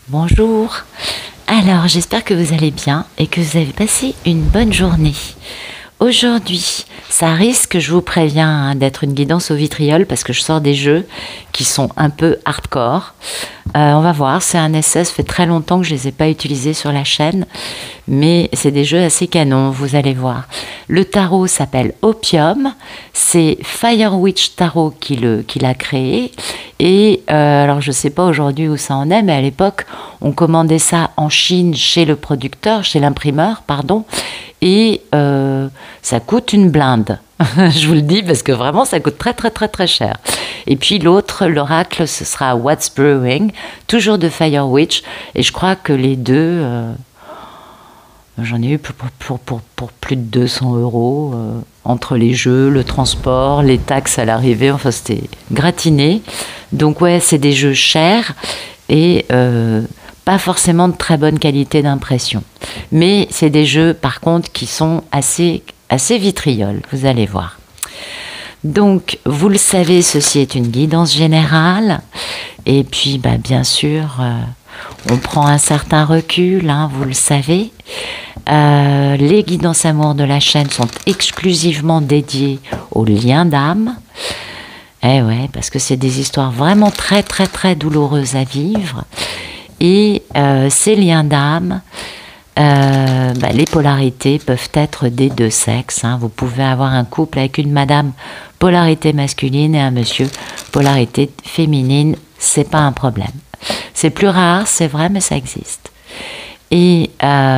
Bonjour. Alors, j'espère que vous allez bien et que vous avez passé une bonne journée. Aujourd'hui, ça risque, je vous préviens, d'être une guidance au vitriol parce que je sors des jeux qui sont un peu hardcore. On va voir, c'est un essai, ça fait très longtemps que je ne les ai pas utilisés sur la chaîne, mais c'est des jeux assez canons, vous allez voir. Le tarot s'appelle Opium, c'est Firewitch Tarot qui l'a créé. Et alors je ne sais pas aujourd'hui où ça en est, mais à l'époque, on commandait ça en Chine chez le producteur, chez l'imprimeur, pardon, et ça coûte une blinde. Je vous le dis parce que vraiment ça coûte très très très très cher. Et puis l'autre, l'oracle, ce sera What's Brewing, toujours de Firewitch, et je crois que les deux, j'en ai eu pour plus de 200 euros, entre les jeux, le transport, les taxes à l'arrivée, enfin c'était gratiné. Donc ouais, c'est des jeux chers et pas forcément de très bonne qualité d'impression. Mais c'est des jeux par contre qui sont assez vitrioles, vous allez voir. Donc, vous le savez, ceci est une guidance générale. Et puis, bien sûr, on prend un certain recul, vous le savez. Les guidances amour de la chaîne sont exclusivement dédiées aux liens d'âme. Eh ouais, parce que c'est des histoires vraiment très, très, très douloureuses à vivre. Et ces liens d'âme, les polarités peuvent être des deux sexes. Vous pouvez avoir un couple avec une madame polarité masculine et un monsieur polarité féminine, c'est pas un problème. C'est plus rare, c'est vrai, mais ça existe. Et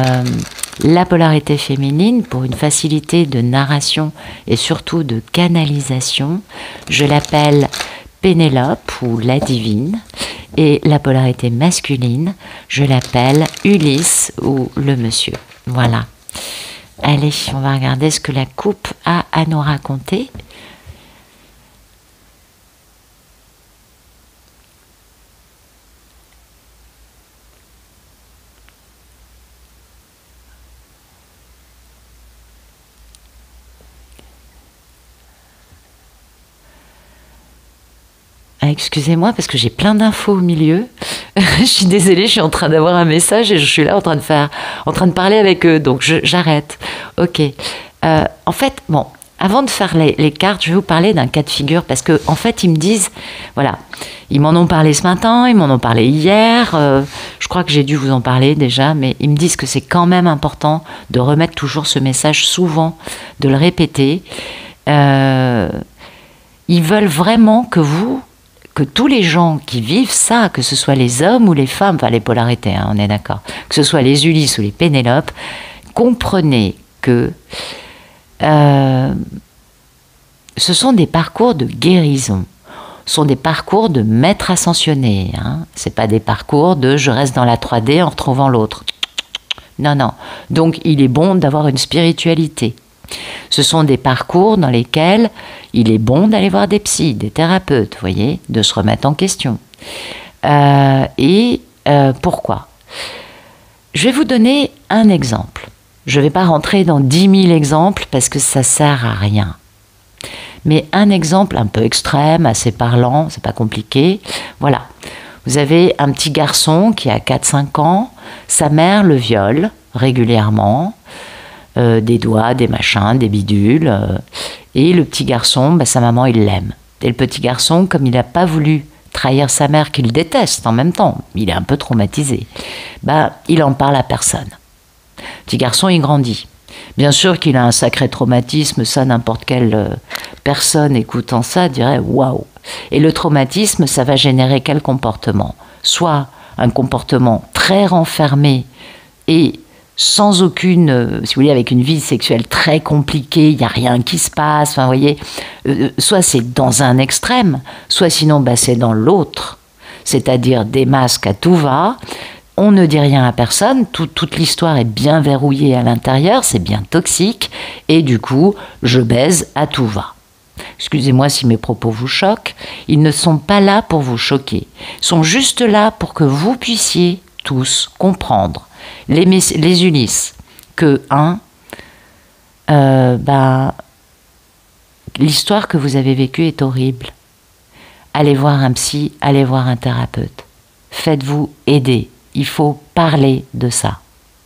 la polarité féminine, pour une facilité de narration et surtout de canalisation, je l'appelle Pénélope ou la divine. Et la polarité masculine, je l'appelle Ulysse ou le monsieur. Voilà. Allez, on va regarder ce que la coupe a à nous raconter. Excusez-moi parce que j'ai plein d'infos au milieu. Je suis désolée, je suis en train d'avoir un message et je suis là en train de parler avec eux, donc j'arrête. Ok. En fait, bon, avant de faire les cartes, je vais vous parler d'un cas de figure parce que en fait, ils me disent, voilà, ils m'en ont parlé ce matin, ils m'en ont parlé hier. Je crois que j'ai dû vous en parler déjà, mais ils me disent que c'est quand même important de remettre toujours ce message souvent, de le répéter. Ils veulent vraiment que tous les gens qui vivent ça, que ce soit les hommes ou les femmes, enfin les polarités, on est d'accord, que ce soit les Ulysses ou les Pénélopes, comprenez que ce sont des parcours de guérison, ce sont des parcours de maître ascensionné, c'est pas des parcours de je reste dans la 3D en retrouvant l'autre. Non, non. Donc il est bon d'avoir une spiritualité. Ce sont des parcours dans lesquels il est bon d'aller voir des psys, des thérapeutes, vous voyez, de se remettre en question. Pourquoi ? Je vais vous donner un exemple. Je ne vais pas rentrer dans 10 000 exemples parce que ça ne sert à rien. Mais un exemple un peu extrême, assez parlant, c'est pas compliqué. Voilà. Vous avez un petit garçon qui a 4-5 ans, sa mère le viole régulièrement. Des doigts, des machins, des bidules. Et le petit garçon, sa maman, il l'aime. Et le petit garçon, comme il n'a pas voulu trahir sa mère, qu'il déteste en même temps, il est un peu traumatisé, il en parle à personne. Le petit garçon, il grandit. Bien sûr qu'il a un sacré traumatisme, ça, n'importe quelle personne écoutant ça dirait « waouh ». Et le traumatisme, ça va générer quel comportement ? Soit un comportement très renfermé et sans aucune, si vous voulez, avec une vie sexuelle très compliquée, il n'y a rien qui se passe, enfin, vous voyez, soit c'est dans un extrême, soit sinon, c'est dans l'autre, c'est-à-dire des masques à tout va, on ne dit rien à personne, toute l'histoire est bien verrouillée à l'intérieur, c'est bien toxique, et du coup, je baise à tout va. Excusez-moi si mes propos vous choquent, ils ne sont pas là pour vous choquer, ils sont juste là pour que vous puissiez tous comprendre. Les Ulysses, que l'histoire que vous avez vécue est horrible. Allez voir un psy, allez voir un thérapeute. Faites-vous aider. il faut parler de ça.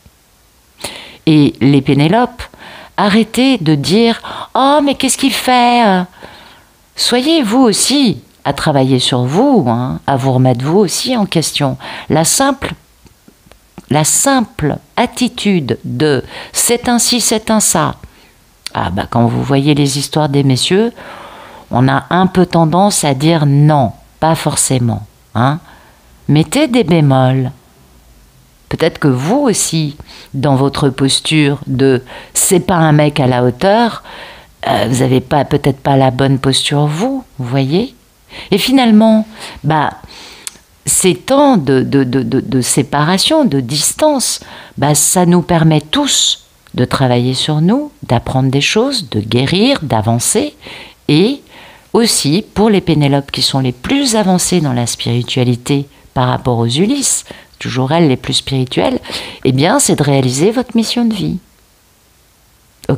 Et les Pénélope, arrêtez de dire « Oh, mais qu'est-ce qu'il fait ?» Soyez vous aussi à travailler sur vous, hein, à vous remettre vous aussi en question. La simple attitude de « c'est ainsi, c'est un ça ». Ah bah quand vous voyez les histoires des messieurs, on a un peu tendance à dire non, pas forcément. Hein. Mettez des bémols. Peut-être que vous aussi, dans votre posture de « c'est pas un mec à la hauteur », vous n'avez peut-être pas la bonne posture vous voyez. Et finalement, bah, ces temps de séparation, de distance, bah, ça nous permet tous de travailler sur nous, d'apprendre des choses, de guérir, d'avancer. Et aussi, pour les Pénélope qui sont les plus avancées dans la spiritualité par rapport aux Ulysses, toujours elles les plus spirituelles, eh bien, c'est de réaliser votre mission de vie. Ok ?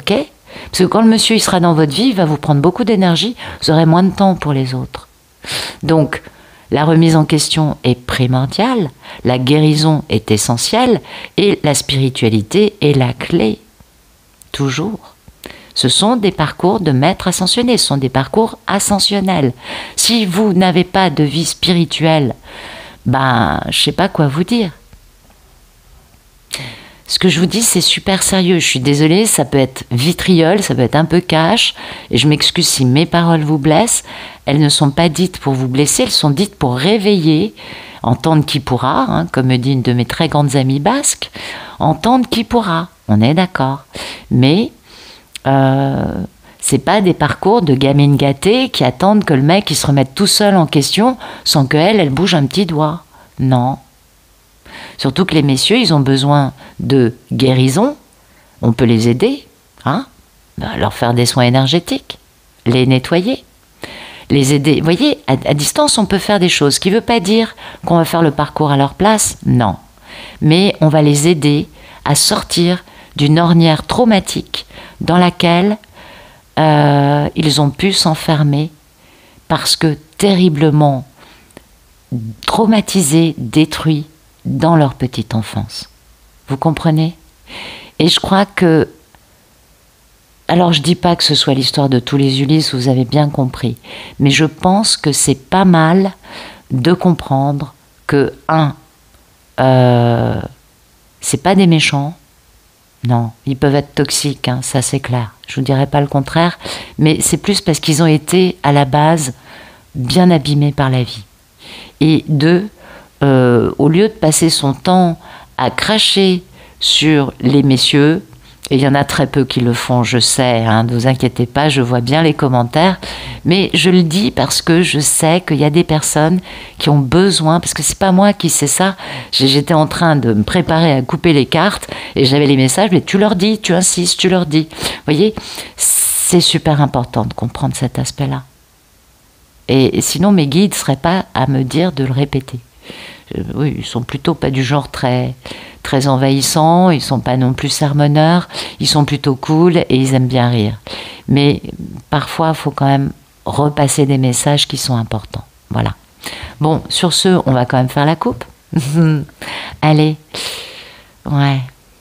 Parce que quand le monsieur il sera dans votre vie, il va vous prendre beaucoup d'énergie, vous aurez moins de temps pour les autres. Donc, la remise en question est primordiale, la guérison est essentielle et la spiritualité est la clé. Toujours. Ce sont des parcours de maîtres ascensionnés, ce sont des parcours ascensionnels. Si vous n'avez pas de vie spirituelle, ben, je ne sais pas quoi vous dire. Ce que je vous dis, c'est super sérieux. Je suis désolée, ça peut être vitriol, ça peut être un peu cash. Et je m'excuse si mes paroles vous blessent. Elles ne sont pas dites pour vous blesser, elles sont dites pour réveiller, entendre qui pourra, hein, comme me dit une de mes très grandes amies basques, entendre qui pourra. On est d'accord. Mais c'est pas des parcours de gamines gâtées qui attendent que le mec il se remette tout seul en question sans qu'elle bouge un petit doigt. Non. Surtout que les messieurs, ils ont besoin de guérison. On peut les aider, hein, leur faire des soins énergétiques, les nettoyer, les aider. Vous voyez, à distance, on peut faire des choses. Ce qui ne veut pas dire qu'on va faire le parcours à leur place, non. Mais on va les aider à sortir d'une ornière traumatique dans laquelle ils ont pu s'enfermer parce que terriblement traumatisés, détruits, dans leur petite enfance. Vous comprenez? Et je crois que... Alors je dis pas que ce soit l'histoire de tous les Ulysses, vous avez bien compris. Mais je pense que c'est pas mal de comprendre que, c'est pas des méchants. Non, ils peuvent être toxiques, hein, ça c'est clair. Je vous dirais pas le contraire. Mais c'est plus parce qu'ils ont été, à la base, bien abîmés par la vie. Et deux, au lieu de passer son temps à cracher sur les messieurs, et il y en a très peu qui le font, je sais, hein, ne vous inquiétez pas, je vois bien les commentaires, mais je le dis parce que je sais qu'il y a des personnes qui ont besoin, parce que c'est pas moi qui sais ça, j'étais en train de me préparer à couper les cartes, et j'avais les messages, mais tu leur dis, tu insistes, tu leur dis. Vous voyez, c'est super important de comprendre cet aspect-là. Et sinon, mes guides ne seraient pas à me dire de le répéter. Oui, ils sont plutôt pas du genre très envahissants, ils sont pas non plus sermonneurs, ils sont plutôt cool et ils aiment bien rire. Mais parfois, il faut quand même repasser des messages qui sont importants. Voilà. Bon, sur ce, on va quand même faire la coupe. Allez. Ouais.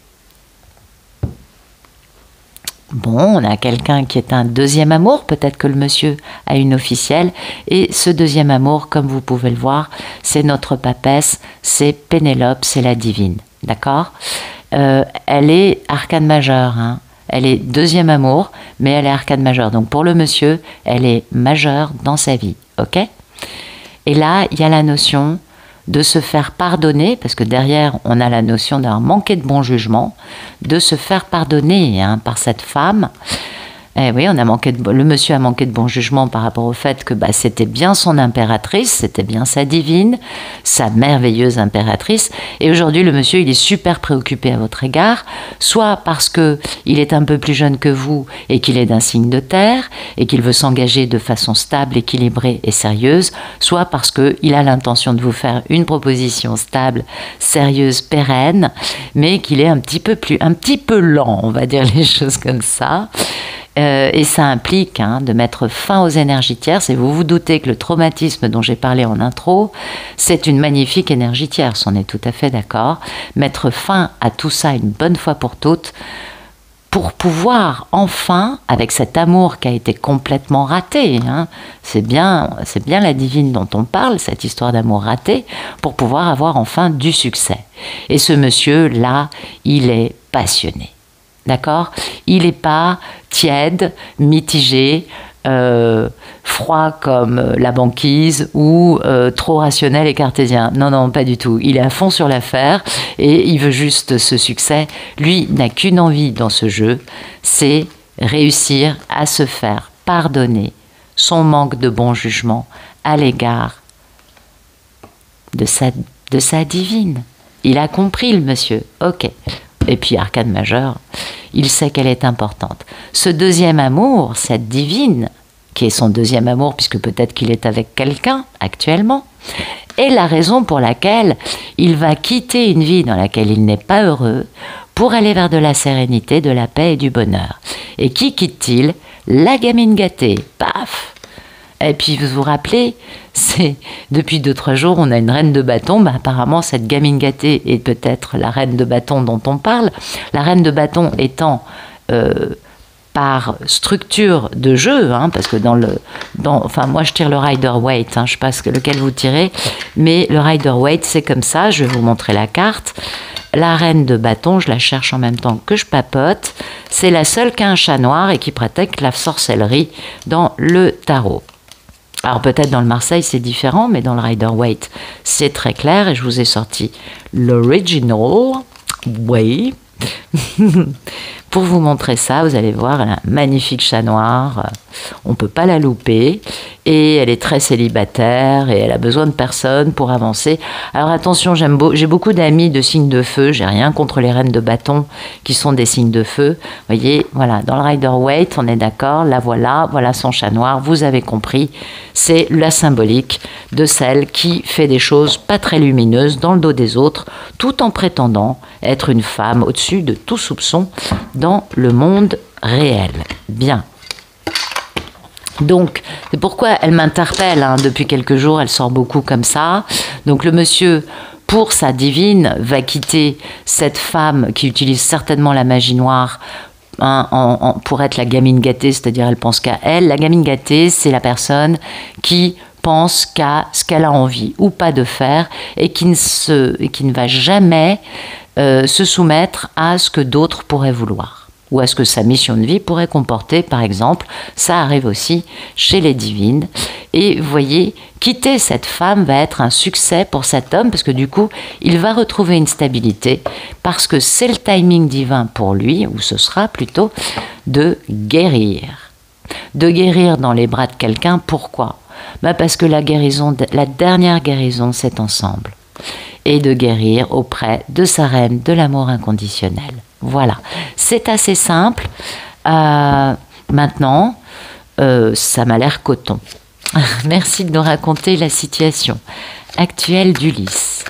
Bon, on a quelqu'un qui est un deuxième amour, peut-être que le monsieur a une officielle, et ce deuxième amour, comme vous pouvez le voir, c'est notre papesse, c'est Pénélope, c'est la divine, d'accord? Elle est arcane majeure, hein. Elle est deuxième amour, mais elle est arcane majeure, donc pour le monsieur, elle est majeure dans sa vie, ok? Et là, il y a la notion de se faire pardonner, parce que derrière, on a la notion d'un manqué de bon jugement, de se faire pardonner, hein, par cette femme. Eh oui, le monsieur a manqué de bon jugement par rapport au fait que c'était bien son impératrice, c'était bien sa divine, sa merveilleuse impératrice. Et aujourd'hui, le monsieur, il est super préoccupé à votre égard, soit parce que il est un peu plus jeune que vous et qu'il est d'un signe de terre et qu'il veut s'engager de façon stable, équilibrée et sérieuse, soit parce qu'il a l'intention de vous faire une proposition stable, sérieuse, pérenne, mais qu'il est un petit peu lent, on va dire les choses comme ça. Et ça implique de mettre fin aux énergies tierces. Et vous vous doutez que le traumatisme dont j'ai parlé en intro, c'est une magnifique énergie tierce, on est tout à fait d'accord. Mettre fin à tout ça une bonne fois pour toutes, pour pouvoir enfin, avec cet amour qui a été complètement raté, c'est bien la divine dont on parle, cette histoire d'amour raté, pour pouvoir avoir enfin du succès. Et ce monsieur-là, il est passionné. D'accord? Il n'est pas tiède, mitigé, froid comme la banquise ou trop rationnel et cartésien. Non, non, pas du tout. Il est à fond sur l'affaire et il veut juste ce succès. Lui n'a qu'une envie dans ce jeu, c'est réussir à se faire pardonner son manque de bon jugement à l'égard de sa divine. Il a compris, le monsieur. Ok. Et puis, arcane majeure, il sait qu'elle est importante. Ce deuxième amour, cette divine, qui est son deuxième amour, puisque peut-être qu'il est avec quelqu'un actuellement, est la raison pour laquelle il va quitter une vie dans laquelle il n'est pas heureux pour aller vers de la sérénité, de la paix et du bonheur. Et qui quitte-t-il? La gamine gâtée. Paf! Et puis vous vous rappelez, c'est depuis 2-3 jours, on a une reine de bâton. Apparemment, cette gamine gâtée est peut-être la reine de bâton dont on parle. La reine de bâton étant par structure de jeu, parce que enfin moi je tire le Rider-Waite, je ne sais pas lequel vous tirez, mais le Rider-Waite c'est comme ça. Je vais vous montrer la carte. La reine de bâton, je la cherche en même temps que je papote. C'est la seule qui a un chat noir et qui pratique la sorcellerie dans le tarot. Alors peut-être dans le Marseille c'est différent, mais dans le Rider-Waite c'est très clair et je vous ai sorti l'original way. Pour vous montrer ça, vous allez voir, elle a un magnifique chat noir, on ne peut pas la louper, et elle est très célibataire, et elle a besoin de personne pour avancer. Alors attention, j'ai beaucoup d'amis de signes de feu, j'ai rien contre les reines de bâton qui sont des signes de feu. Vous voyez, voilà, dans le Rider-Waite, on est d'accord, la voilà son chat noir, vous avez compris, c'est la symbolique de celle qui fait des choses pas très lumineuses dans le dos des autres, tout en prétendant être une femme au-dessus de tout soupçon dans le monde réel. Bien. Donc, c'est pourquoi elle m'interpelle depuis quelques jours, elle sort beaucoup comme ça. Donc le monsieur, pour sa divine, va quitter cette femme qui utilise certainement la magie noire pour être la gamine gâtée, c'est-à-dire elle pense qu'à elle. La gamine gâtée, c'est la personne qui pense qu'à ce qu'elle a envie ou pas de faire et qui ne va jamais se soumettre à ce que d'autres pourraient vouloir ou à ce que sa mission de vie pourrait comporter, par exemple. Ça arrive aussi chez les divines. Et vous voyez, quitter cette femme va être un succès pour cet homme, parce que du coup, il va retrouver une stabilité, parce que c'est le timing divin pour lui, ou ce sera plutôt, de guérir. De guérir dans les bras de quelqu'un, pourquoi? Parce que la dernière guérison, c'est ensemble. Et de guérir auprès de sa reine de l'amour inconditionnel. Voilà, c'est assez simple. Maintenant, ça m'a l'air coton. Merci de nous raconter la situation actuelle d'Ulysse.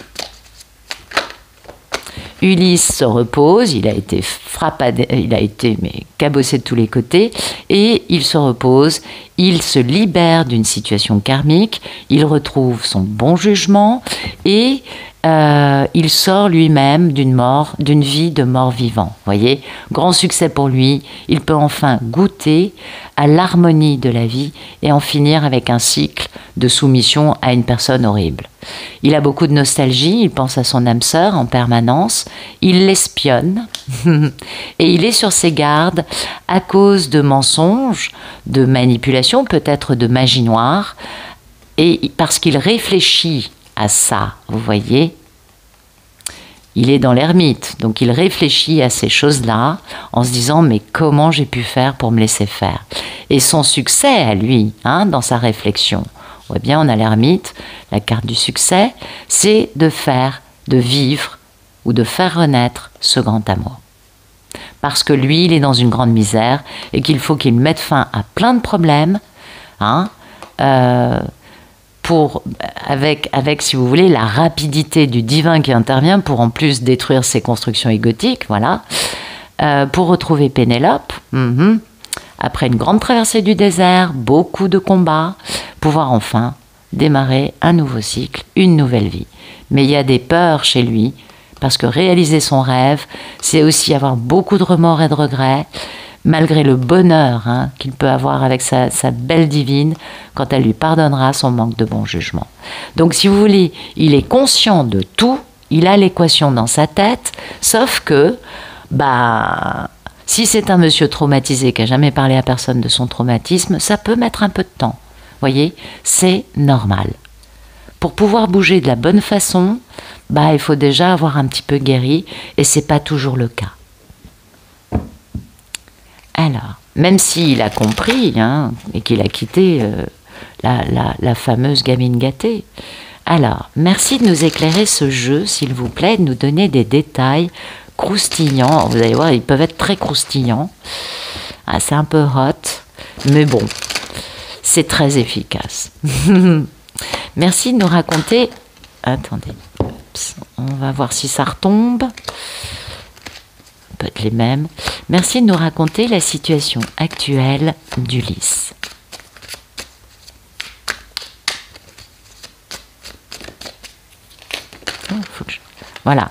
Ulysse se repose, il a été cabossé de tous les côtés, et il se repose, il se libère d'une situation karmique, il retrouve son bon jugement, et il sort lui-même d'une vie de mort-vivant. Voyez, grand succès pour lui, il peut enfin goûter à l'harmonie de la vie et en finir avec un cycle de soumission à une personne horrible. Il a beaucoup de nostalgie, il pense à son âme sœur en permanence, il l'espionne et il est sur ses gardes à cause de mensonges, de manipulations, peut-être de magie noire, et parce qu'il réfléchit à ça, vous voyez, il est dans l'ermite, donc il réfléchit à ces choses-là en se disant mais comment j'ai pu faire pour me laisser faire. Et son succès à lui, dans sa réflexion, on voit bien, on a l'ermite, la carte du succès, c'est de vivre ou de faire renaître ce grand amour. Parce que lui, il est dans une grande misère et qu'il faut qu'il mette fin à plein de problèmes, avec, si vous voulez, la rapidité du divin qui intervient pour en plus détruire ses constructions égotiques, voilà, pour retrouver Pénélope, après une grande traversée du désert, beaucoup de combats, pouvoir enfin démarrer un nouveau cycle, une nouvelle vie. Mais il y a des peurs chez lui, parce que réaliser son rêve, c'est aussi avoir beaucoup de remords et de regrets, malgré le bonheur qu'il peut avoir avec sa belle divine quand elle lui pardonnera son manque de bon jugement. Donc si vous voulez, il est conscient de tout, il a l'équation dans sa tête, sauf que, si c'est un monsieur traumatisé qui n'a jamais parlé à personne de son traumatisme, ça peut mettre un peu de temps. Vous voyez, c'est normal. Pour pouvoir bouger de la bonne façon, il faut déjà avoir un petit peu guéri, et c'est pas toujours le cas. Alors, même s'il a compris et qu'il a quitté la fameuse gamine gâtée. Alors, merci de nous éclairer ce jeu, s'il vous plaît, de nous donner des détails croustillants. Vous allez voir, ils peuvent être très croustillants. C'est un peu hot, mais bon, c'est très efficace. Merci de nous raconter... Attendez, on va voir si ça retombe. Peut-être les mêmes. Merci de nous raconter la situation actuelle d'Ulysse. Voilà.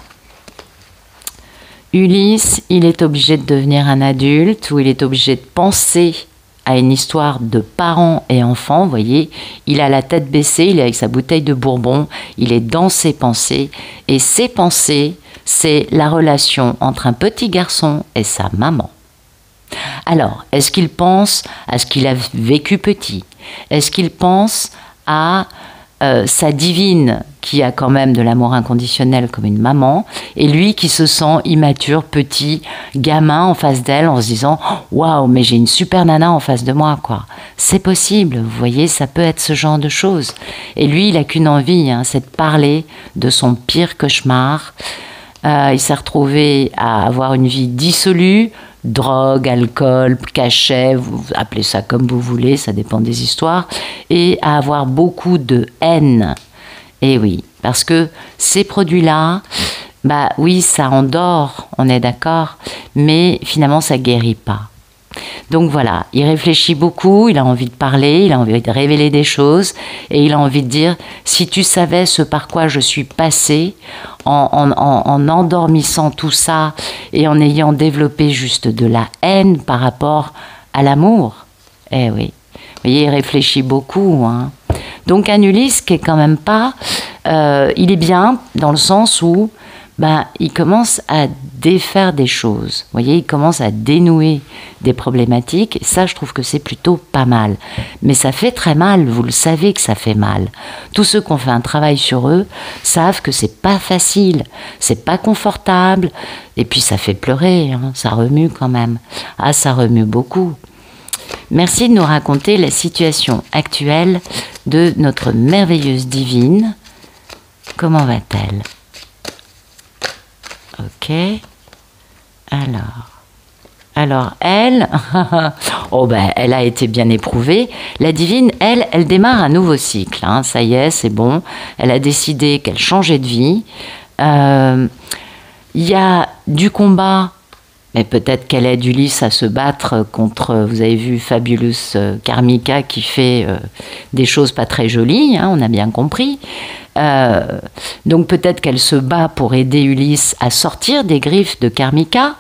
Ulysse, il est obligé de devenir un adulte, ou il est obligé de penser à une histoire de parents et enfants, vous voyez, il a la tête baissée, il est avec sa bouteille de bourbon, il est dans ses pensées, et ses pensées, c'est la relation entre un petit garçon et sa maman. Alors, est-ce qu'il pense à ce qu'il a vécu petit? Est-ce qu'il pense à sa divine, qui a quand même de l'amour inconditionnel comme une maman, et lui qui se sent immature, petit, gamin en face d'elle, en se disant « Waouh, mais j'ai une super nana en face de moi, quoi ». C'est possible, vous voyez, ça peut être ce genre de choses. Et lui, il n'a qu'une envie, c'est de parler de son pire cauchemar. Il s'est retrouvé à avoir une vie dissolue, drogue, alcool, cachet, vous appelez ça comme vous voulez, ça dépend des histoires, et à avoir beaucoup de haine. Et oui, parce que ces produits-là, oui, ça endort, on est d'accord, mais finalement, ça guérit pas. Donc voilà, il réfléchit beaucoup, il a envie de parler, il a envie de révéler des choses, et il a envie de dire, si tu savais ce par quoi je suis passée, en endormissant tout ça, et en ayant développé juste de la haine par rapport à l'amour. Eh oui, vous voyez, il réfléchit beaucoup. Donc un Ulysse qui est quand même pas... il est bien dans le sens où il commence à défaire des choses. Vous voyez, il commence à dénouer des problématiques. Et ça, je trouve que c'est plutôt pas mal. Mais ça fait très mal, vous le savez que ça fait mal. Tous ceux qui ont fait un travail sur eux savent que c'est pas facile, c'est pas confortable. Et puis ça fait pleurer, ça remue quand même. Ah, ça remue beaucoup. Merci de nous raconter la situation actuelle de notre merveilleuse divine. Comment va-t-elle ? Ok. Alors elle, elle a été bien éprouvée. La divine, elle démarre un nouveau cycle. Ça y est, c'est bon. Elle a décidé qu'elle changeait de vie. Il y a du combat, mais peut-être qu'elle aide Ulysse à se battre contre, vous avez vu, Fabulous Karmika qui fait des choses pas très jolies, on a bien compris. Donc peut-être qu'elle se bat pour aider Ulysse à sortir des griffes de Karmika.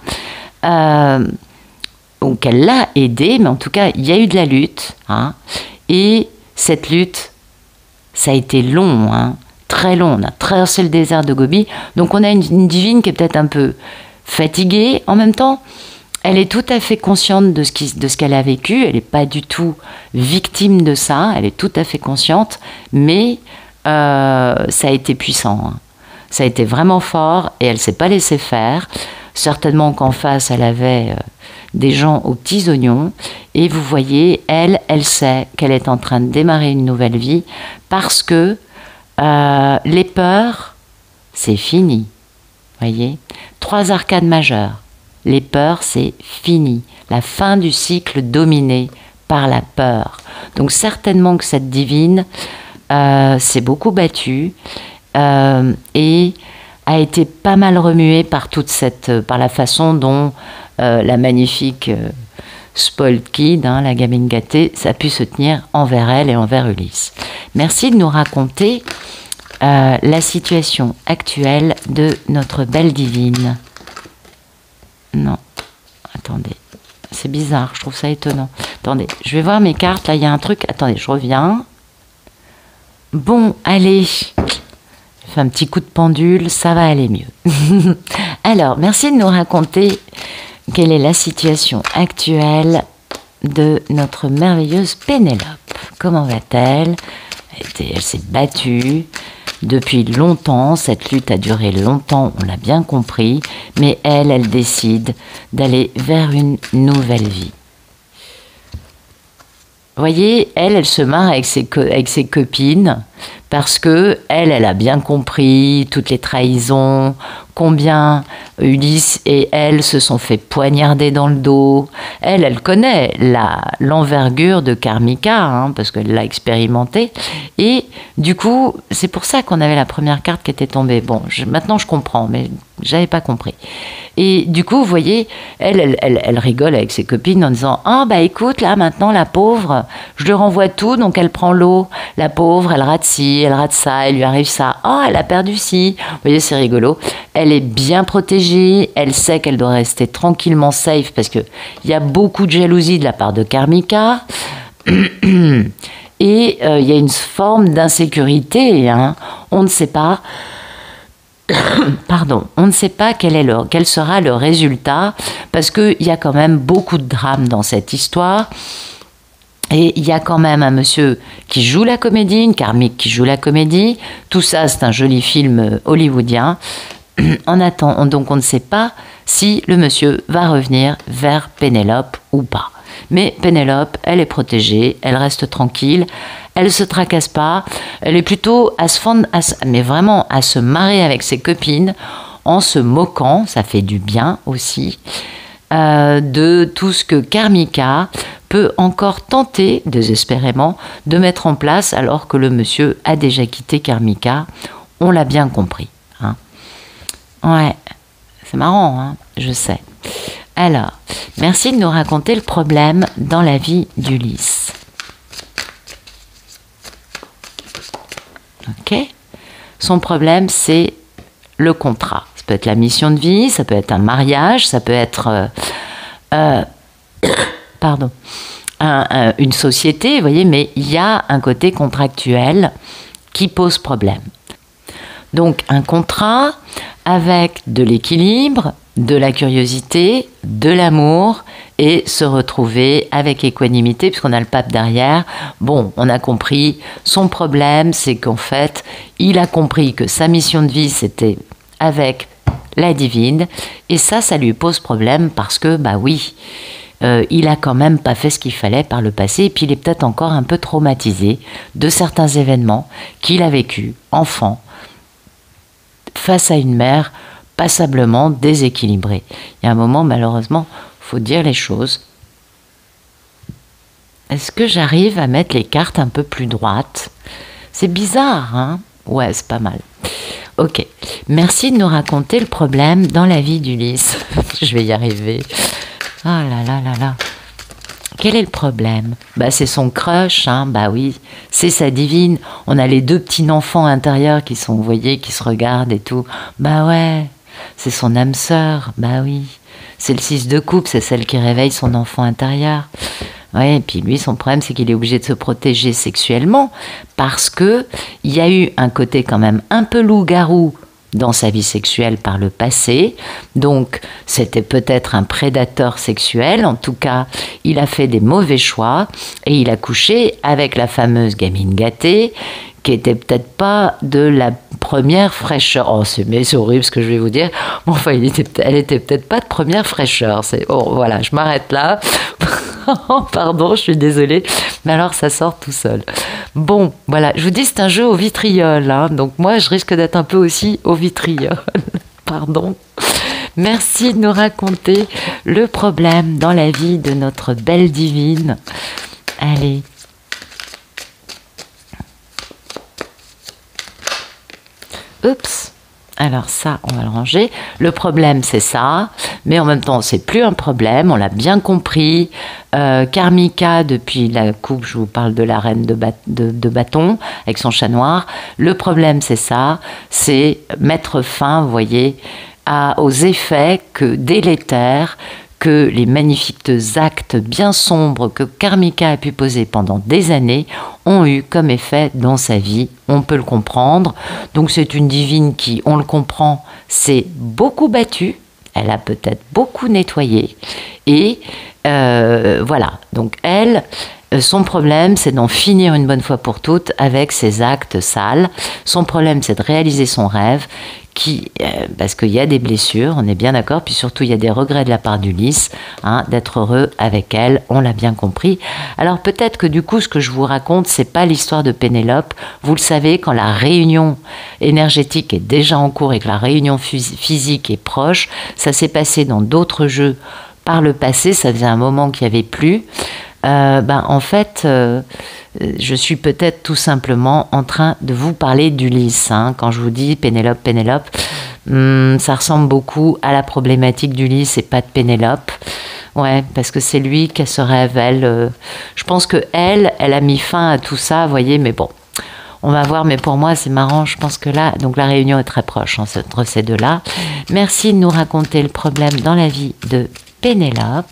Donc elle l'a aidé, mais en tout cas, il y a eu de la lutte. Et cette lutte, ça a été long, très long. On a traversé le désert de Gobi. Donc on a une divine qui est peut-être un peu fatiguée. En même temps, elle est tout à fait consciente de ce qu'elle a vécu. Elle n'est pas du tout victime de ça. Elle est tout à fait consciente. Mais ça a été puissant. Ça a été vraiment fort et elle ne s'est pas laissée faire. Certainement qu'en face, elle avait des gens aux petits oignons. Et vous voyez, elle sait qu'elle est en train de démarrer une nouvelle vie parce que les peurs, c'est fini. Voyez, 3 arcades majeures. Les peurs, c'est fini. La fin du cycle dominé par la peur. Donc certainement que cette divine s'est beaucoup battue et a été pas mal remuée par par la façon dont la magnifique spoiled kid, hein, la gamine gâtée, ça a pu se tenir envers elle et envers Ulysse. Merci de nous raconter la situation actuelle de notre belle divine. Non, attendez, c'est bizarre, je trouve ça étonnant. Attendez, je vais voir mes cartes, là il y a un truc, attendez, je reviens. Bon, allez, je fais un petit coup de pendule, ça va aller mieux. Alors, merci de nous raconter quelle est la situation actuelle de notre merveilleuse Pénélope. Comment va-t-elle? Elle s'est battue depuis longtemps, cette lutte a duré longtemps, on l'a bien compris, mais elle décide d'aller vers une nouvelle vie. Vous voyez, elle se marre avec ses copines parce que elle a bien compris toutes les trahisons, combien Ulysse et elle se sont fait poignarder dans le dos. Elle connaît l'envergure de Karmika, hein, parce qu'elle l'a expérimenté. Et du coup, c'est pour ça qu'on avait la première carte qui était tombée. Bon, maintenant je comprends, mais j'avais pas compris. Et du coup, vous voyez, elle rigole avec ses copines en disant « Ah, bah écoute, là, maintenant, la pauvre, je lui renvoie tout, donc elle prend l'eau. La pauvre, elle rate ci, elle rate ça, elle lui arrive ça. Oh, elle a perdu ci. » Vous voyez, c'est rigolo. Elle est bien protégée, elle sait qu'elle doit rester tranquillement safe parce qu'il y a beaucoup de jalousie de la part de Karmika. Et il y a une forme d'insécurité. Hein. On ne sait pas... Pardon, on ne sait pas quel sera le résultat, parce qu'il y a quand même beaucoup de drame dans cette histoire. Et il y a quand même un monsieur qui joue la comédie, une karmique qui joue la comédie. Tout ça, c'est un joli film hollywoodien. En attendant, donc on ne sait pas si le monsieur va revenir vers Pénélope ou pas. Mais Pénélope, elle est protégée, elle reste tranquille, elle se tracasse pas, elle est plutôt mais vraiment à se marrer avec ses copines en se moquant, ça fait du bien aussi, de tout ce que Karmika peut encore tenter, désespérément, de mettre en place alors que le monsieur a déjà quitté Karmika. On l'a bien compris. Hein. Ouais, c'est marrant, hein, je sais. Alors, merci de nous raconter le problème dans la vie d'Ulysse. Ok? Son problème, c'est le contrat. Ça peut être la mission de vie, ça peut être un mariage, ça peut être une société, vous voyez, mais il y a un côté contractuel qui pose problème. Donc, un contrat avec de l'équilibre, de la curiosité, de l'amour et se retrouver avec équanimité puisqu'on a le pape derrière. Bon, on a compris, son problème c'est qu'en fait, il a compris que sa mission de vie c'était avec la divine et ça lui pose problème parce que, bah oui, il a quand même pas fait ce qu'il fallait par le passé et puis il est peut-être encore un peu traumatisé de certains événements qu'il a vécu enfant face à une mère passablement déséquilibrée. Il y a un moment, malheureusement, il faut dire les choses. Est-ce que j'arrive à mettre les cartes un peu plus droites? C'est bizarre, hein? Ouais, c'est pas mal. Ok. Merci de nous raconter le problème dans la vie d'Ulysse. Je vais y arriver. Oh là là là là. Quel est le problème? Bah, c'est son crush, hein, bah oui, c'est sa divine. On a les deux petits enfants intérieurs qui sont, vous voyez, qui se regardent et tout. Bah ouais, c'est son âme sœur, bah oui. C'est le 6 de coupe, c'est celle qui réveille son enfant intérieur. Ouais, et puis lui, son problème, c'est qu'il est obligé de se protéger sexuellement parce que il y a eu un côté quand même un peu loup-garou dans sa vie sexuelle par le passé. Donc, c'était peut-être un prédateur sexuel. En tout cas, il a fait des mauvais choix et il a couché avec la fameuse gamine gâtée qui était peut-être pas de la première fraîcheur. Oh, c'est horrible ce que je vais vous dire. Bon, enfin, elle était peut-être pas de première fraîcheur. Oh, voilà, je m'arrête là. Pardon, je suis désolée. Mais alors, ça sort tout seul. Bon, voilà, je vous dis, c'est un jeu au vitriol. Hein, donc moi, je risque d'être un peu aussi au vitriol. Pardon. Merci de nous raconter le problème dans la vie de notre belle divine. Allez. Oups. Alors ça, on va le ranger. Le problème, c'est ça, mais en même temps, c'est plus un problème, on l'a bien compris. Karmika, depuis la coupe, je vous parle de la reine de bâton, avec son chat noir. Le problème, c'est ça, c'est mettre fin, vous voyez, aux effets délétères que les magnifiques actes bien sombres que Karmika a pu poser pendant des années ont eu comme effet dans sa vie. On peut le comprendre. Donc c'est une divine qui, on le comprend, s'est beaucoup battue. Elle a peut-être beaucoup nettoyé. Et voilà. Donc elle, son problème, c'est d'en finir une bonne fois pour toutes avec ses actes sales. Son problème, c'est de réaliser son rêve. Parce qu'il y a des blessures, on est bien d'accord, puis surtout il y a des regrets de la part d'Ulysse, d'être heureux avec elle, on l'a bien compris. Alors peut-être que du coup ce que je vous raconte, c'est pas l'histoire de Pénélope. Vous le savez, quand la réunion énergétique est déjà en cours et que la réunion physique est proche, ça s'est passé dans d'autres jeux par le passé, ça faisait un moment qu'il n'y avait plus. En fait, je suis peut-être tout simplement en train de vous parler d'Ulysse. Quand je vous dis Pénélope, ça ressemble beaucoup à la problématique d'Ulysse et pas de Pénélope. Ouais, parce que c'est lui qui se révèle. Je pense que elle a mis fin à tout ça, vous voyez, mais bon. On va voir, mais pour moi, c'est marrant. Je pense que là, donc la réunion est très proche entre ces deux-là. Merci de nous raconter le problème dans la vie de Pénélope.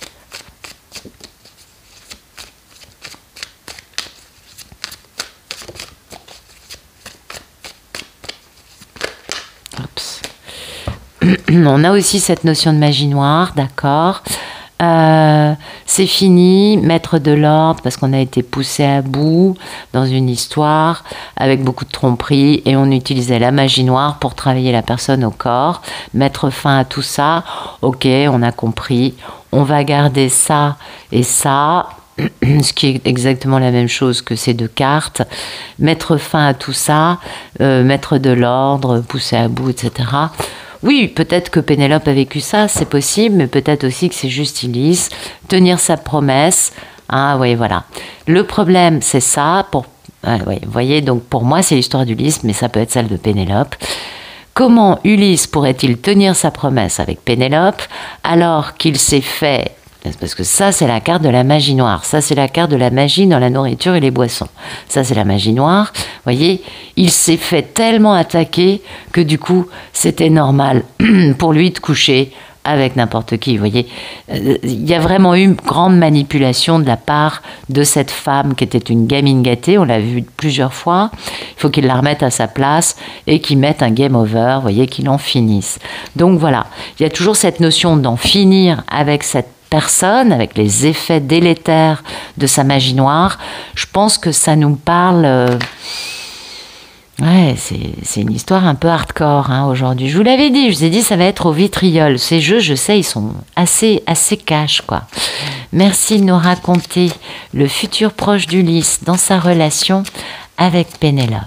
On a aussi cette notion de magie noire, d'accord. C'est fini, mettre de l'ordre parce qu'on a été poussé à bout dans une histoire avec beaucoup de tromperies et on utilisait la magie noire pour travailler la personne au corps, mettre fin à tout ça. Ok, on a compris, on va garder ça et ça, ce qui est exactement la même chose que ces deux cartes, mettre fin à tout ça, mettre de l'ordre, pousser à bout, etc. Oui, peut-être que Pénélope a vécu ça, c'est possible, mais peut-être aussi que c'est juste Ulysse, tenir sa promesse. Oui, voilà. Le problème, c'est ça. Oui, vous voyez, donc pour moi, c'est l'histoire d'Ulysse, mais ça peut être celle de Pénélope. Comment Ulysse pourrait-il tenir sa promesse avec Pénélope alors qu'il s'est fait... Parce que ça, c'est la carte de la magie noire. Ça, c'est la carte de la magie dans la nourriture et les boissons. Ça, c'est la magie noire. Vous voyez, il s'est fait tellement attaquer que du coup, c'était normal pour lui de coucher avec n'importe qui. Vous voyez, il y a vraiment eu une grande manipulation de la part de cette femme qui était une gamine gâtée. On l'a vu plusieurs fois. Il faut qu'il la remette à sa place et qu'il mette un game over. Vous voyez, qu'il en finisse. Donc voilà, il y a toujours cette notion d'en finir avec cette personne, avec les effets délétères de sa magie noire. Je pense que ça nous parle... Ouais, c'est une histoire un peu hardcore aujourd'hui. Je vous l'avais dit, je vous ai dit ça va être au vitriol. Ces jeux, je sais, ils sont assez cash, quoi. Merci de nous raconter le futur proche d'Ulysse dans sa relation avec Pénélope.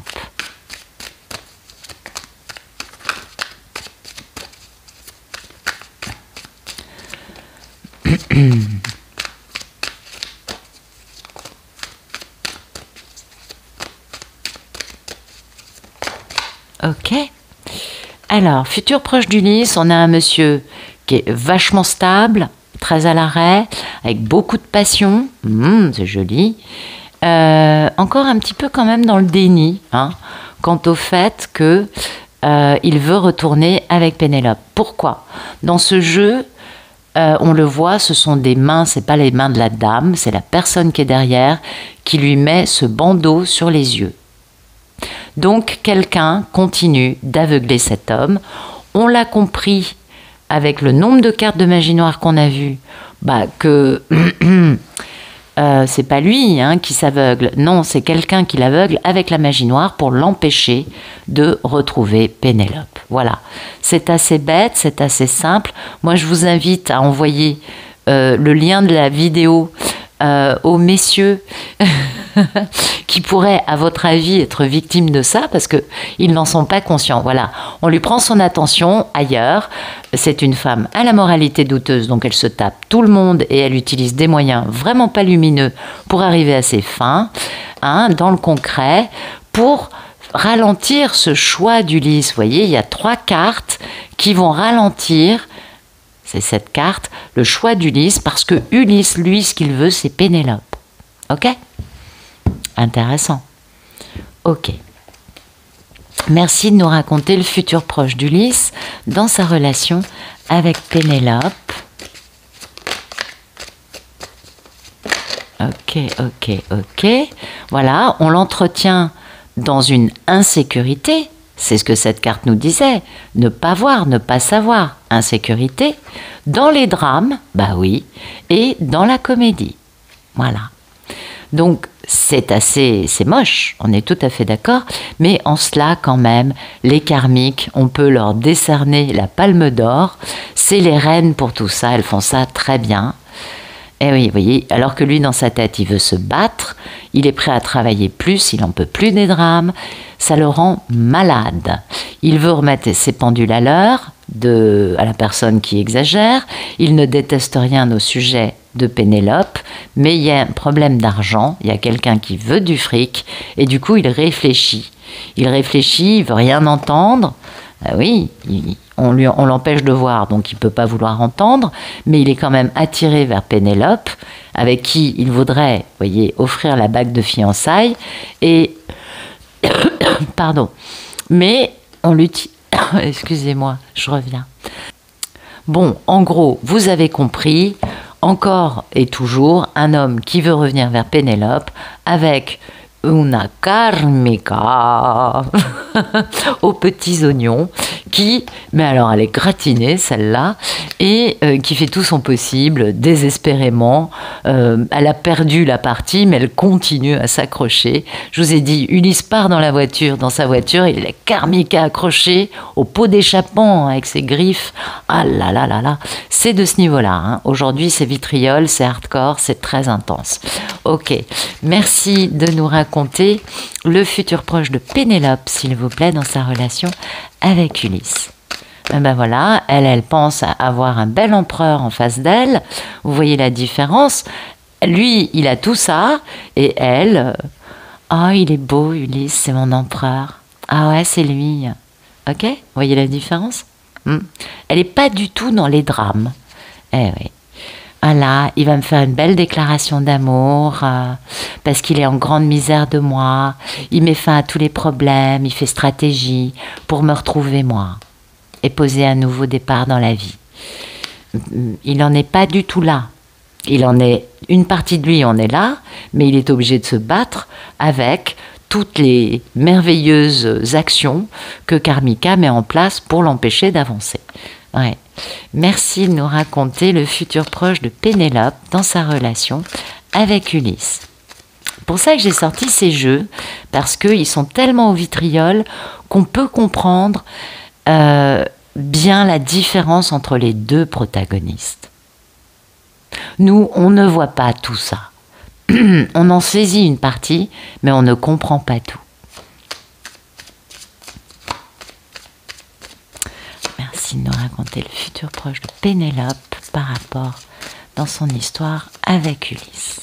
Ok. Alors, futur proche d'Ulysse, on a un monsieur qui est vachement stable, très à l'arrêt, avec beaucoup de passion. C'est joli. Encore un petit peu quand même dans le déni, quant au fait que il veut retourner avec Pénélope. Pourquoi? Dans ce jeu, on le voit, ce sont des mains, c'est pas les mains de la dame, c'est la personne qui est derrière qui lui met ce bandeau sur les yeux. Donc quelqu'un continue d'aveugler cet homme. On l'a compris avec le nombre de cartes de magie noire qu'on a vues, que c'est pas lui qui s'aveugle. Non, c'est quelqu'un qui l'aveugle avec la magie noire pour l'empêcher de retrouver Pénélope. Voilà, c'est assez bête, c'est assez simple. Moi, je vous invite à envoyer le lien de la vidéo aux messieurs qui pourraient, à votre avis, être victimes de ça parce qu'ils n'en sont pas conscients. Voilà, on lui prend son attention ailleurs. C'est une femme à la moralité douteuse, donc elle se tape tout le monde et elle utilise des moyens vraiment pas lumineux pour arriver à ses fins, dans le concret, pour ralentir ce choix d'Ulysse. Vous voyez, il y a 3 cartes qui vont ralentir, c'est cette carte, le choix d'Ulysse, parce que Ulysse, lui, ce qu'il veut, c'est Pénélope. Ok? Intéressant. Ok. Merci de nous raconter le futur proche d'Ulysse dans sa relation avec Pénélope. Ok, ok, ok. Voilà, on l'entretient dans une insécurité. C'est ce que cette carte nous disait. Ne pas voir, ne pas savoir. Insécurité. Dans les drames, bah oui, et dans la comédie. Voilà. Donc, c'est moche, on est tout à fait d'accord, mais en cela, quand même, les karmiques, on peut leur décerner la palme d'or. C'est les reines pour tout ça, elles font ça très bien. Et oui, vous voyez, alors que lui, dans sa tête, il veut se battre, il est prêt à travailler plus, il n'en peut plus des drames, ça le rend malade. Il veut remettre ses pendules à l'heure à la personne qui exagère, il ne déteste rien au sujet de Pénélope, mais il y a un problème d'argent, il y a quelqu'un qui veut du fric, et du coup, il réfléchit. Il réfléchit, il veut rien entendre. Ah oui, on l'empêche de voir, donc il ne peut pas vouloir entendre, mais il est quand même attiré vers Pénélope, avec qui il voudrait, vous voyez, offrir la bague de fiançailles, et... Pardon. Mais on l'utilise... Excusez-moi, je reviens. Bon, en gros, vous avez compris, encore et toujours, un homme qui veut revenir vers Pénélope avec una karmika aux petits oignons mais alors elle est gratinée celle-là, et qui fait tout son possible, désespérément. Elle a perdu la partie, mais elle continue à s'accrocher. Je vous ai dit, Ulysse part dans sa voiture, il est karmika accroché au pot d'échappement avec ses griffes. Ah là là là là, c'est de ce niveau-là. Hein. Aujourd'hui, c'est vitriol, c'est hardcore, c'est très intense. Ok, merci de nous raconter le futur proche de Pénélope, s'il vous plaît, dans sa relation avec Ulysse. Et ben voilà, elle pense à avoir un bel empereur en face d'elle. Vous voyez la différence. Lui, il a tout ça, et elle, il est beau, Ulysse, c'est mon empereur. Ah ouais, c'est lui. Ok, vous voyez la différence? Elle n'est pas du tout dans les drames. Eh oui. Voilà, il va me faire une belle déclaration d'amour parce qu'il est en grande misère de moi. Il met fin à tous les problèmes, il fait stratégie pour me retrouver moi et poser un nouveau départ dans la vie. Il n'en est pas du tout là. Une partie de lui en est là, mais il est obligé de se battre avec toutes les merveilleuses actions que Karmika met en place pour l'empêcher d'avancer. Ouais. Merci de nous raconter le futur proche de Pénélope dans sa relation avec Ulysse. Pour ça que j'ai sorti ces jeux, parce qu'ils sont tellement au vitriol qu'on peut comprendre bien la différence entre les deux protagonistes. Nous, on ne voit pas tout ça. On en saisit une partie, mais on ne comprend pas tout. Merci de nous raconter le futur proche de Pénélope par rapport dans son histoire avec Ulysse.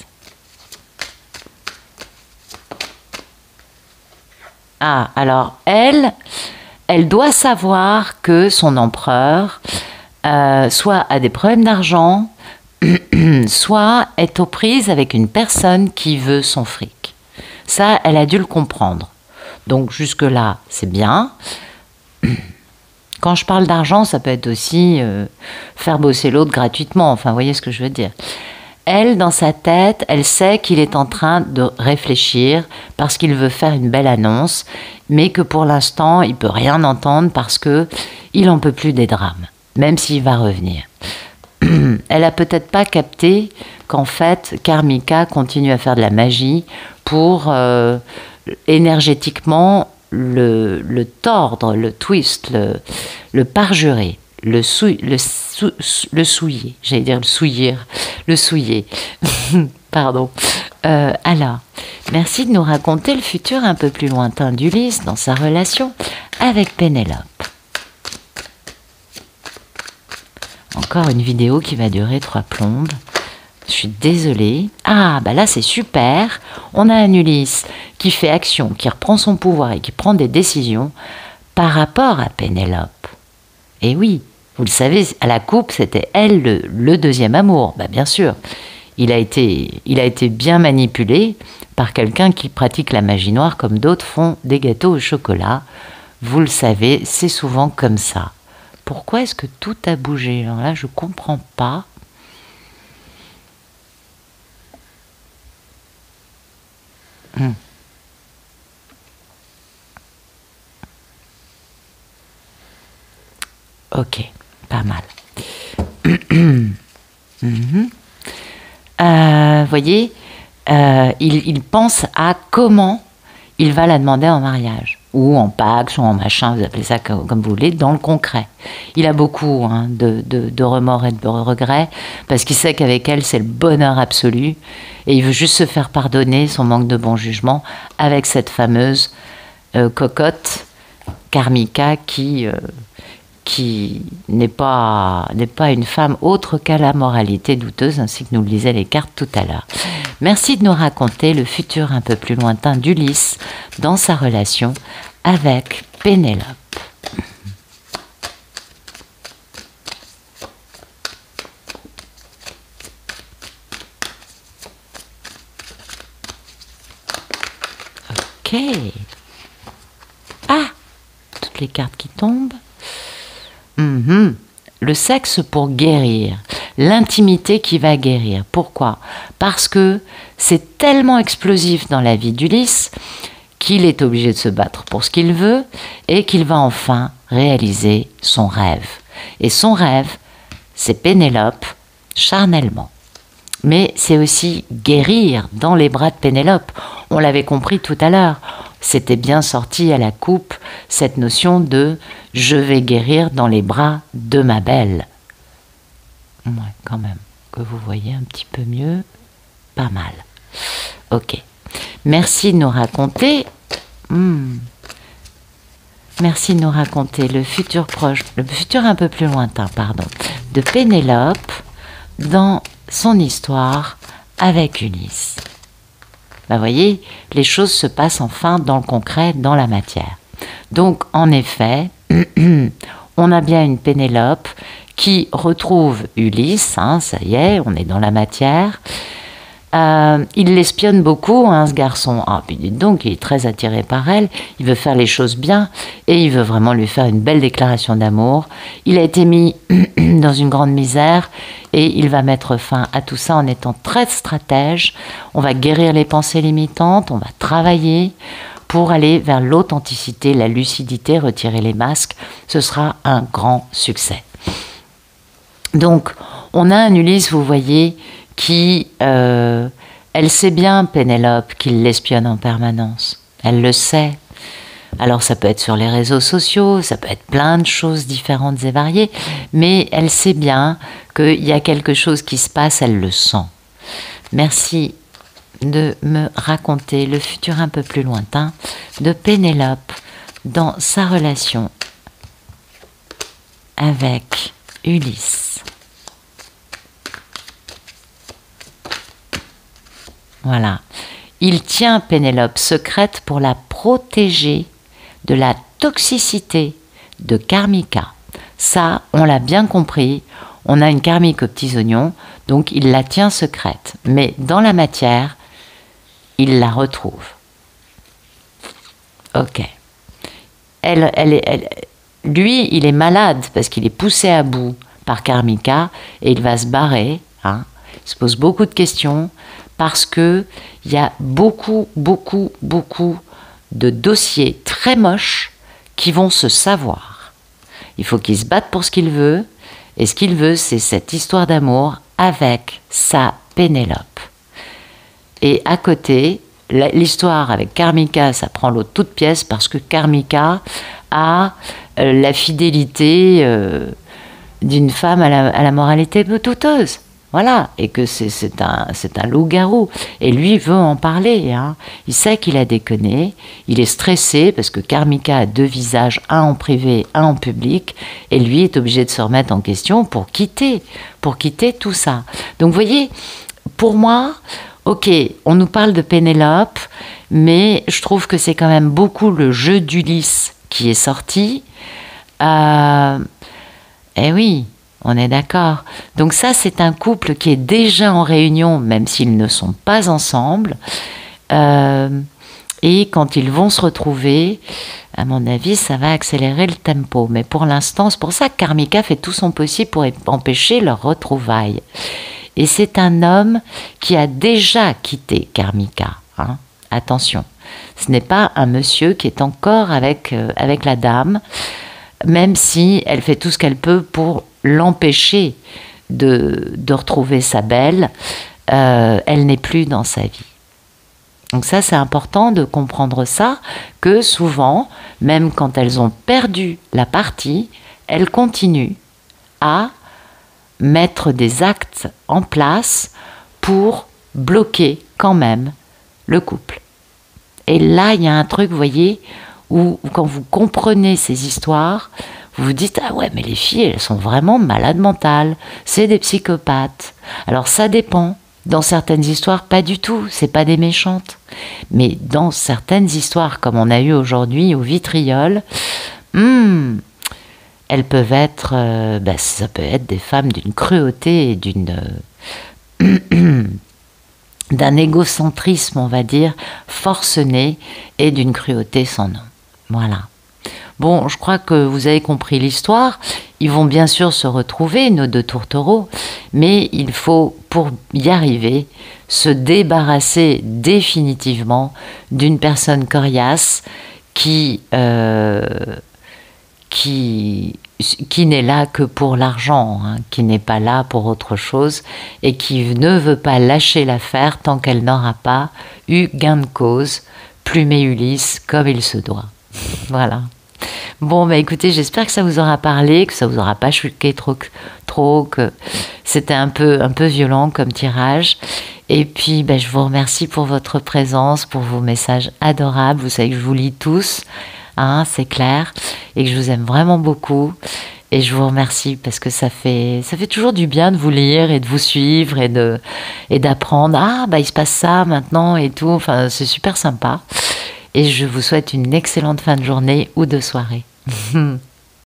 Ah, alors elle doit savoir que son empereur soit a des problèmes d'argent, soit est aux prises avec une personne qui veut son fric. Ça, elle a dû le comprendre. Donc jusque-là, c'est bien. Quand je parle d'argent, ça peut être aussi faire bosser l'autre gratuitement. Enfin, vous voyez ce que je veux dire. Elle, dans sa tête, elle sait qu'il est en train de réfléchir parce qu'il veut faire une belle annonce, mais que pour l'instant, il ne peut rien entendre parce qu'il n'en peut plus des drames, même s'il va revenir. Elle a peut-être pas capté qu'en fait, Karmika continue à faire de la magie pour énergétiquement le tordre, le twist, le parjurer, le souiller, j'allais dire le souiller. Pardon. Alors, merci de nous raconter le futur un peu plus lointain d'Ulysse dans sa relation avec Pénélope. Encore une vidéo qui va durer 3 plombes. Je suis désolée. Ah, bah là, c'est super. On a un Ulysse qui fait action, qui reprend son pouvoir et qui prend des décisions par rapport à Pénélope. Et oui, vous le savez, à la coupe, c'était elle le deuxième amour. Bah, bien sûr. Il a été bien manipulé par quelqu'un qui pratique la magie noire comme d'autres font des gâteaux au chocolat. Vous le savez, c'est souvent comme ça. Pourquoi est-ce que tout a bougé? Alors là, je ne comprends pas. Ok, pas mal. Voyez, il pense à comment il va la demander en mariage, ou en pax, ou en machin, vous appelez ça comme vous voulez, dans le concret. Il a beaucoup de remords et de regrets, parce qu'il sait qu'avec elle, c'est le bonheur absolu, et il veut juste se faire pardonner son manque de bon jugement avec cette fameuse cocotte Karmika qui n'est pas une femme autre qu'à la moralité douteuse, ainsi que nous le disaient les cartes tout à l'heure. Merci de nous raconter le futur un peu plus lointain d'Ulysse dans sa relation avec Pénélope. Ok. Ah, toutes les cartes qui tombent. Le sexe pour guérir, l'intimité qui va guérir. Pourquoi? Parce que c'est tellement explosif dans la vie d'Ulysse qu'il est obligé de se battre pour ce qu'il veut et qu'il va enfin réaliser son rêve. Et son rêve, c'est Pénélope charnellement. Mais c'est aussi guérir dans les bras de Pénélope. On l'avait compris tout à l'heure. C'était bien sorti à la coupe, cette notion de « je vais guérir dans les bras de ma belle ». Ouais, quand même, que vous voyez un petit peu mieux, pas mal. Ok, merci de nous raconter... Merci de nous raconter le futur proche, le futur un peu plus lointain, pardon, de Pénélope dans son histoire avec Ulysse. Vous voyez, les choses se passent enfin dans le concret, dans la matière. Donc, en effet, on a bien une Pénélope qui retrouve Ulysse, ça y est, on est dans la matière. Il l'espionne beaucoup, ce garçon. Ah, puis dites donc, il est très attiré par elle, il veut faire les choses bien et il veut vraiment lui faire une belle déclaration d'amour. Il a été mis dans une grande misère et il va mettre fin à tout ça en étant très stratège. On va guérir les pensées limitantes, on va travailler pour aller vers l'authenticité, la lucidité, retirer les masques. Ce sera un grand succès. Donc, on a un Ulysse, vous voyez, qui, elle sait bien, Pénélope, qu'il l'espionne en permanence. Elle le sait. Alors ça peut être sur les réseaux sociaux, ça peut être plein de choses différentes et variées, mais elle sait bien qu'il y a quelque chose qui se passe, elle le sent. Merci de me raconter le futur un peu plus lointain de Pénélope dans sa relation avec Ulysse. Voilà. Il tient Pénélope secrète pour la protéger de la toxicité de Karmika. Ça, on l'a bien compris. On a une karmique aux petits oignons, donc il la tient secrète. Mais dans la matière, il la retrouve. Ok. Lui, il est malade parce qu'il est poussé à bout par Karmika et il va se barrer. Il se pose beaucoup de questions. Parce qu'il y a beaucoup de dossiers très moches qui vont se savoir. Il faut qu'il se batte pour ce qu'il veut, et ce qu'il veut, c'est cette histoire d'amour avec sa Pénélope. Et à côté, l'histoire avec Karmika, ça prend l'eau de toute pièce, parce que Karmika a la fidélité d'une femme à la moralité peu douteuse. Voilà, et que c'est un loup-garou. Et lui veut en parler. Il sait qu'il a déconné, il est stressé parce que Karmika a deux visages, un en privé, un en public, et lui est obligé de se remettre en question pour quitter tout ça. Donc vous voyez, pour moi, ok, on nous parle de Pénélope, mais je trouve que c'est quand même beaucoup le jeu d'Ulysse qui est sorti. Eh oui, on est d'accord. Donc ça, c'est un couple qui est déjà en réunion, même s'ils ne sont pas ensemble. Et quand ils vont se retrouver, à mon avis, ça va accélérer le tempo. Mais pour l'instant, c'est pour ça que Karmika fait tout son possible pour empêcher leur retrouvaille. Et c'est un homme qui a déjà quitté Karmika. Hein. Attention, ce n'est pas un monsieur qui est encore avec la dame, même si elle fait tout ce qu'elle peut pour l'empêcher de retrouver sa belle. Elle n'est plus dans sa vie. Donc ça, c'est important de comprendre ça, que souvent, même quand elles ont perdu la partie, elles continuent à mettre des actes en place pour bloquer quand même le couple. Et là, il y a un truc, vous voyez, où quand vous comprenez ces histoires, vous vous dites « Ah ouais, mais les filles, elles sont vraiment malades mentales, c'est des psychopathes. » Alors ça dépend. Dans certaines histoires, pas du tout, c'est pas des méchantes. Mais dans certaines histoires, comme on a eu aujourd'hui au Vitriol, elles peuvent être, ça peut être des femmes d'une cruauté et d'un égocentrisme, on va dire, forcené et d'une cruauté sans nom. Voilà. Bon, je crois que vous avez compris l'histoire. Ils vont bien sûr se retrouver, nos deux tourtereaux, mais il faut, pour y arriver, se débarrasser définitivement d'une personne coriace qui n'est là que pour l'argent, hein, qui n'est pas là pour autre chose et qui ne veut pas lâcher l'affaire tant qu'elle n'aura pas eu gain de cause, plumer Ulysse comme il se doit. Voilà. Bon, bah écoutez, j'espère que ça vous aura parlé, que ça vous aura pas choqué trop, que c'était un peu violent comme tirage. Et puis, je vous remercie pour votre présence, pour vos messages adorables. Vous savez que je vous lis tous, hein, c'est clair, et que je vous aime vraiment beaucoup. Et je vous remercie parce que ça fait toujours du bien de vous lire et de vous suivre et d'apprendre. Ah, il se passe ça maintenant et tout. Enfin, c'est super sympa. Et je vous souhaite une excellente fin de journée ou de soirée.